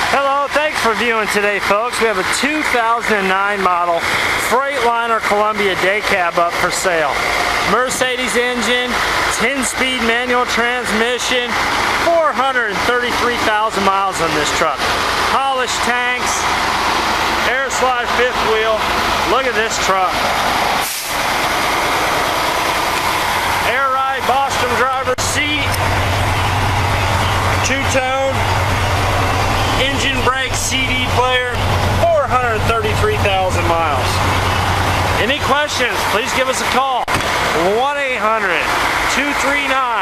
Hello, thanks for viewing today, folks. We have a 2009 model Freightliner Columbia day cab up for sale. Mercedes engine, 10-speed manual transmission, 433,000 miles on this truck. Polished tanks, air slide fifth wheel. Look at this truck. Air ride Boston driver's seat, two-tone, engine brake, CD player, 433,000 miles. Any questions, please give us a call. 1-800-239